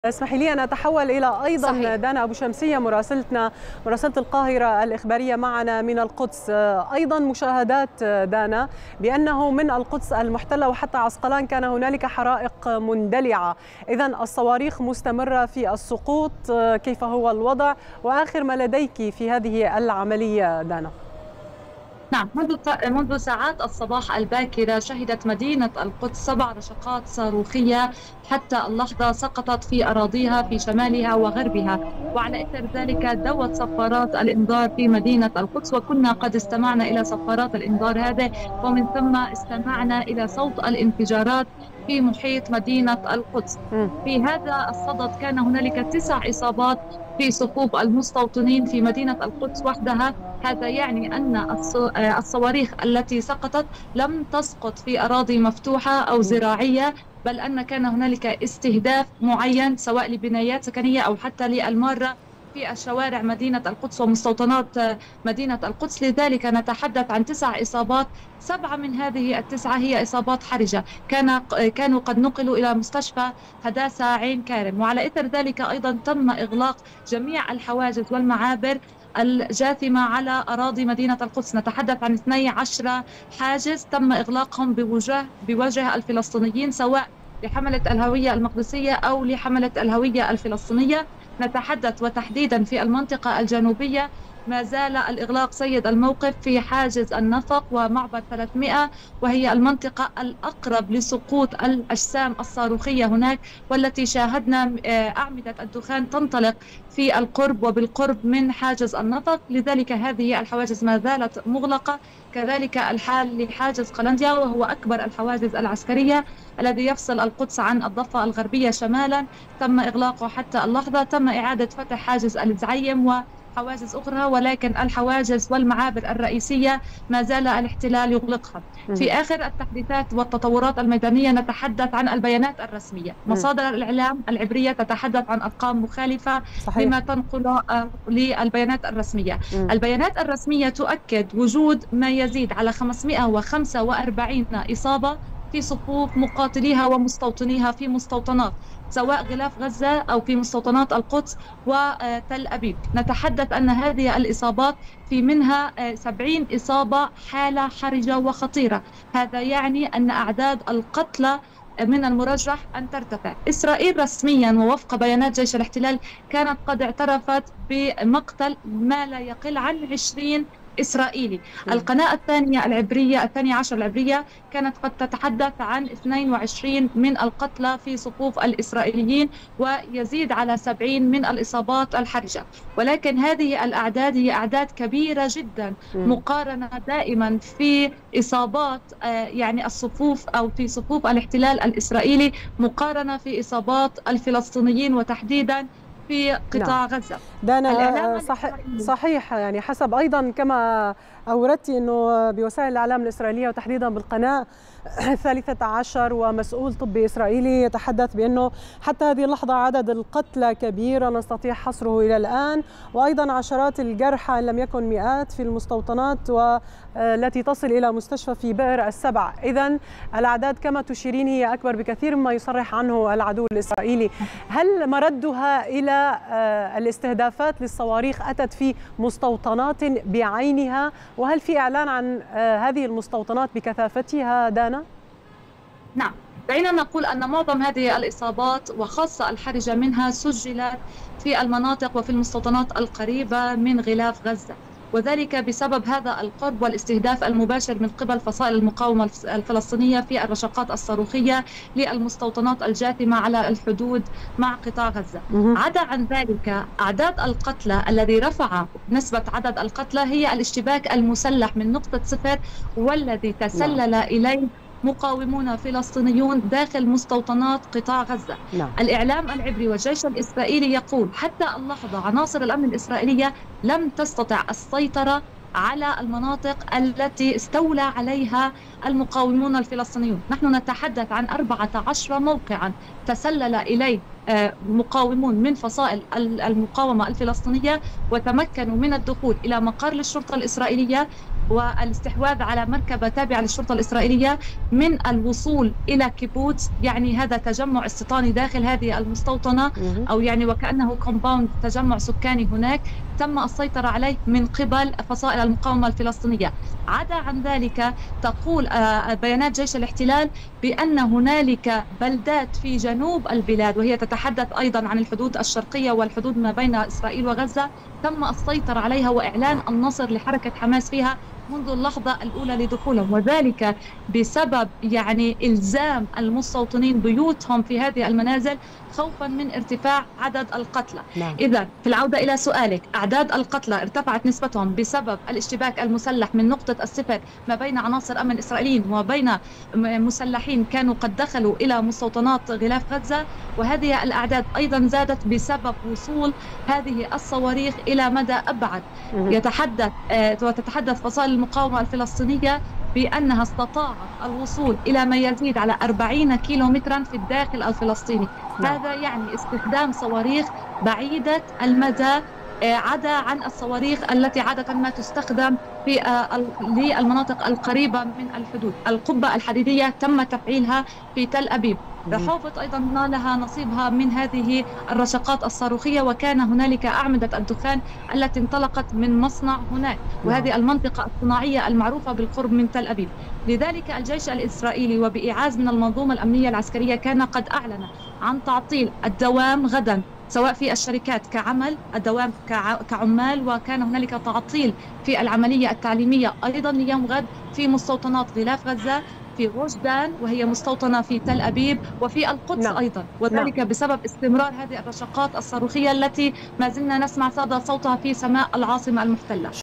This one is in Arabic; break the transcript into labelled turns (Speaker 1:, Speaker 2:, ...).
Speaker 1: اسمحي لي أن أتحول إلى أيضا
Speaker 2: صحيح.
Speaker 1: دانا أبو شمسية مراسلتنا مراسلة القاهرة الإخبارية معنا من القدس. أيضا مشاهدات دانا بأنه من القدس المحتلة وحتى عسقلان كان هنالك حرائق مندلعة، إذا الصواريخ مستمرة في السقوط. كيف هو الوضع وآخر ما لديك في هذه العملية دانا؟
Speaker 2: نعم، منذ ساعات الصباح الباكرة شهدت مدينة القدس 7 رشقات صاروخية حتى اللحظة سقطت في أراضيها في شمالها وغربها، وعلى إثر ذلك دوت صفارات الإنذار في مدينة القدس، وكنا قد استمعنا إلى صفارات الإنذار هذه، ومن ثم استمعنا إلى صوت الانفجارات في محيط مدينة القدس. في هذا الصدد كان هنالك 9 إصابات في صفوف المستوطنين في مدينة القدس وحدها. هذا يعني أن الصواريخ التي سقطت لم تسقط في أراضي مفتوحة أو زراعية، بل أن كان هنالك استهداف معين سواء لبنايات سكنية أو حتى للمارة في الشوارع مدينة القدس ومستوطنات مدينة القدس. لذلك نتحدث عن 9 إصابات، 7 من هذه التسعة هي إصابات حرجة، كانوا قد نقلوا إلى مستشفى هداسة عين كارم. وعلى إثر ذلك أيضا تم إغلاق جميع الحواجز والمعابر الجاثمة على أراضي مدينة القدس. نتحدث عن 12 حاجز تم إغلاقهم بوجه الفلسطينيين، سواء لحملة الهوية المقدسية أو لحملة الهوية الفلسطينية. نتحدث وتحديدا في المنطقة الجنوبية ما زال الإغلاق سيد الموقف في حاجز النفق ومعبر 300، وهي المنطقة الأقرب لسقوط الأجسام الصاروخية هناك، والتي شاهدنا أعمدة الدخان تنطلق في القرب وبالقرب من حاجز النفق. لذلك هذه الحواجز ما زالت مغلقة. كذلك الحال لحاجز قلنديا، وهو أكبر الحواجز العسكرية الذي يفصل القدس عن الضفة الغربية شمالا، تم إغلاقه حتى اللحظة. تم إعادة فتح حاجز الزعيم وحواجز أخرى، ولكن الحواجز والمعابر الرئيسية ما زال الاحتلال يغلقها. في آخر التحديثات والتطورات الميدانية نتحدث عن البيانات الرسمية. مصادر الإعلام العبرية تتحدث عن أرقام مخالفة
Speaker 1: صحيح.
Speaker 2: لما تنقل للبيانات الرسمية. البيانات الرسمية تؤكد وجود ما يزيد على 545 إصابة في صفوف مقاتليها ومستوطنيها في مستوطنات سواء غلاف غزة أو في مستوطنات القدس وتل أبيب. نتحدث أن هذه الإصابات في منها 70 إصابة حالة حرجة وخطيرة. هذا يعني أن أعداد القتلى من المرجح أن ترتفع. إسرائيل رسميا ووفق بيانات جيش الاحتلال كانت قد اعترفت بمقتل ما لا يقل عن 20 إسرائيلي. القناة الثانية العبرية 12 العبرية كانت قد تتحدث عن 22 من القتلى في صفوف الإسرائيليين، ويزيد على 70 من الإصابات الحرجة. ولكن هذه الأعداد هي أعداد كبيرة جدا مقارنة دائما في إصابات يعني الصفوف أو في صفوف الاحتلال الإسرائيلي مقارنة في إصابات الفلسطينيين وتحديدا في قطاع غزة.
Speaker 1: دانا صحيح، يعني حسب أيضا كما أوردت أنه بوسائل الإعلام الإسرائيلية وتحديدا بالقناة 13 ومسؤول طبي إسرائيلي يتحدث بأنه حتى هذه اللحظة عدد القتلى كبير نستطيع حصره إلى الآن، وأيضا عشرات الجرحى إن لم يكن مئات في المستوطنات والتي تصل إلى مستشفى في بئر السبع. إذن الأعداد كما تشيرين هي أكبر بكثير مما يصرح عنه العدو الإسرائيلي. هل مردها إلى الاستهدافات للصواريخ أتت في مستوطنات بعينها، وهل في إعلان عن هذه المستوطنات بكثافتها دانا؟
Speaker 2: نعم، دعينا نقول أن معظم هذه الإصابات وخاصة الحرجة منها سجلت في المناطق وفي المستوطنات القريبة من غلاف غزة، وذلك بسبب هذا القرب والاستهداف المباشر من قبل فصائل المقاومة الفلسطينية في الرشقات الصاروخية للمستوطنات الجاثمة على الحدود مع قطاع غزة. عدا عن ذلك أعداد القتلى الذي رفع نسبة عدد القتلى هي الاشتباك المسلح من نقطة صفر، والذي تسلل إليه مقاومون فلسطينيون داخل مستوطنات قطاع غزة. الإعلام العبري والجيش الإسرائيلي يقول حتى اللحظة عناصر الأمن الإسرائيلية لم تستطع السيطرة على المناطق التي استولى عليها المقاومون الفلسطينيون. نحن نتحدث عن 14 موقعا تسلل إليه مقاومون من فصائل المقاومة الفلسطينية وتمكنوا من الدخول إلى مقر للشرطة الإسرائيلية والاستحواذ على مركبة تابعة للشرطة الإسرائيلية من الوصول إلى كيبوتس، يعني هذا تجمع استيطاني داخل هذه المستوطنة، أو يعني وكأنه كومباوند، تجمع سكاني هناك تم السيطرة عليه من قبل فصائل المقاومة الفلسطينية. عدا عن ذلك تقول بيانات جيش الاحتلال بأن هنالك بلدات في جنوب البلاد، وهي تتحدث أيضا عن الحدود الشرقية والحدود ما بين إسرائيل وغزة، تم السيطرة عليها وإعلان النصر لحركة حماس فيها منذ اللحظة الأولى لدخولهم، وذلك بسبب يعني إلزام المستوطنين بيوتهم في هذه المنازل خوفا من ارتفاع عدد القتلى.
Speaker 1: نعم.
Speaker 2: إذا في العودة إلى سؤالك، أعداد القتلى ارتفعت نسبتهم بسبب الاشتباك المسلح من نقطة الصفر ما بين عناصر أمن إسرائيليين وبين مسلحين كانوا قد دخلوا إلى مستوطنات غلاف غزة، وهذه الأعداد أيضا زادت بسبب وصول هذه الصواريخ إلى مدى أبعد. وتتحدث فصائل المقاومة الفلسطينية بأنها استطاعت الوصول إلى ما يزيد على 40 كيلومترا في الداخل الفلسطيني. هذا يعني استخدام صواريخ بعيدة المدى، عدا عن الصواريخ التي عادة ما تستخدم في للمناطق القريبة من الحدود. القبة الحديدية تم تفعيلها في تل أبيب. رحوبة أيضا لها نصيبها من هذه الرشقات الصاروخية، وكان هنالك أعمدة الدخان التي انطلقت من مصنع هناك، وهذه المنطقة الصناعية المعروفة بالقرب من تل أبيب. لذلك الجيش الإسرائيلي وبإعاز من المنظومة الأمنية العسكرية كان قد أعلن عن تعطيل الدوام غدا، سواء في الشركات كعمل الدوام كعمال، وكان هنالك تعطيل في العملية التعليمية أيضا ليوم غد في مستوطنات غلاف غزة، في غوش دان وهي مستوطنة في تل أبيب، وفي القدس أيضا، وذلك بسبب استمرار هذه الرشقات الصاروخية التي ما زلنا نسمع صدى صوتها في سماء العاصمة المحتلة.